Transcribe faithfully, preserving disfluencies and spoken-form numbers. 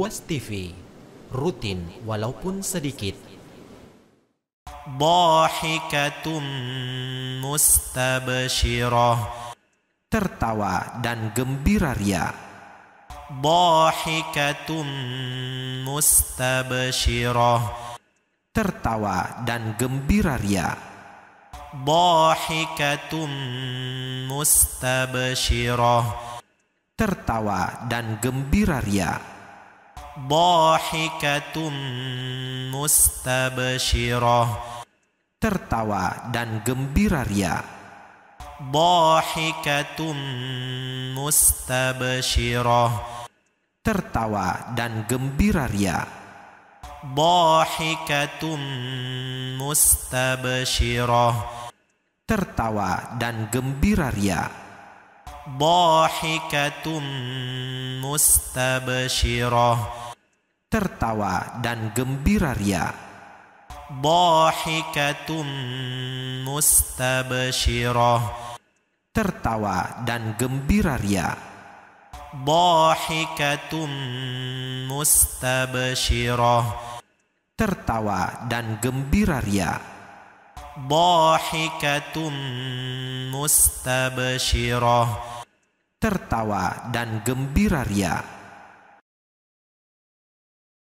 Buas T V, rutin walaupun sedikit. Dhahikatum mustabshirah, tertawa dan gembira ria. Dhahikatum mustabshirah, tertawa dan gembira ria. Dhahikatum mustabshirah, tertawa dan gembira ria. Dhahikatum mustabshirah, tertawa dan gembira ria. Dhahikatum mustabshirah, tertawa dan gembira ria. Dhahikatum mustabshirah, tertawa dan gembira ria. Dhahikatum mustabshirah, tertawa dan gembira ria. Dhahikatum mustabshirah, tertawa dan gembira ria. Dhahikatum mustabshirah, tertawa dan gembira ria. Dhahikatum mustabshirah, tertawa dan gembira ria.